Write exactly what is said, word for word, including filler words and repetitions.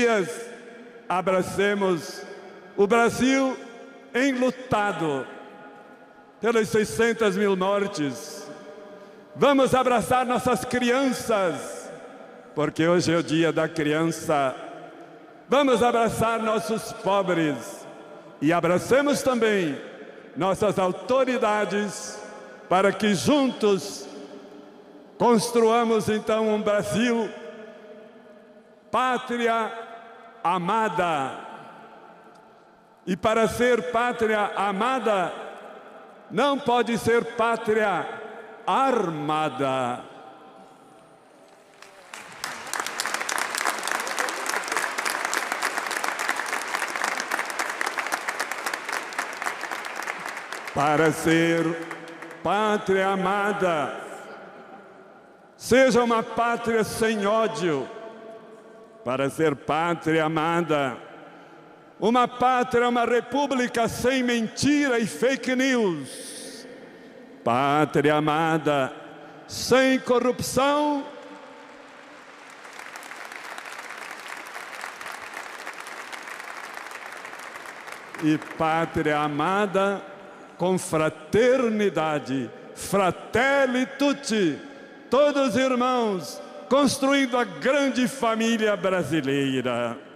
dias, abracemos o Brasil enlutado pelas seiscentas mil mortes. Vamos abraçar nossas crianças, porque hoje é o dia da criança. Vamos abraçar nossos pobres e abracemos também nossas autoridades para que juntos construamos então um Brasil, pátria amada. E para ser pátria amada, não pode ser pátria armada. Para ser pátria amada, seja uma pátria sem ódio. Para ser pátria amada, uma pátria, uma república sem mentira e fake news. Pátria amada, sem corrupção. E pátria amada com fraternidade, fratelli tutti, todos irmãos, construindo a grande família brasileira.